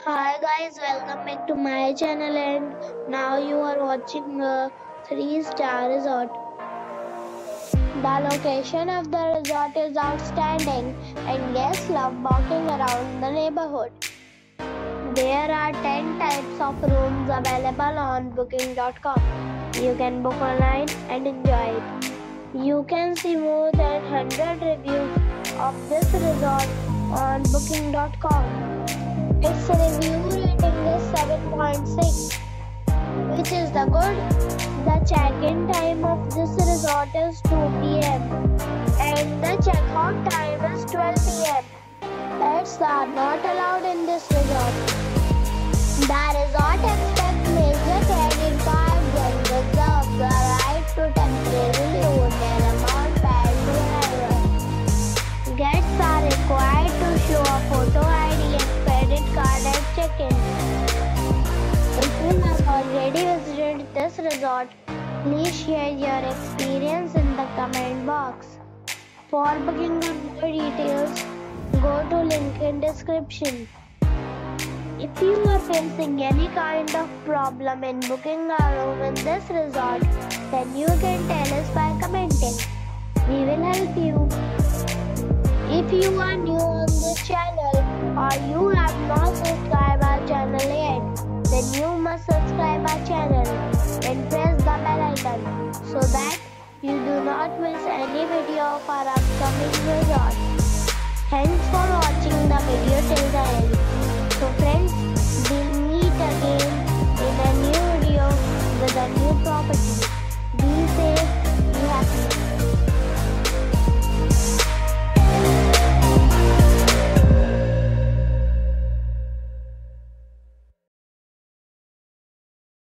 Hi guys, welcome back to my channel and now you are watching a 3-star resort. The location of the resort is outstanding and guests love walking around the neighborhood. There are 10 types of rooms available on booking.com. You can book online and enjoy it. You can see more than 100 reviews of this resort on booking.com. Its review rating is 7.6, which is the good. The check-in time of this resort is 2 p.m. and the check-out time is 12 p.m. Pets are not allowed in this resort. The resort accepts major credit cards and reserves the right to temporarily hold an amount paid to arrival. Guests are required to show a photo ID and credit card at check-in. If you have already visited this resort, please share your experience in the comment box. For booking or more details, go to link in description. If you are facing any kind of problem in booking a room in this resort, then you can tell us by commenting. We will help you. If you are new on this channel or you have not subscribed our channel yet, then you must subscribe our channel and press the bell icon so that you do not miss any video of our upcoming resort. Thanks for watching the video.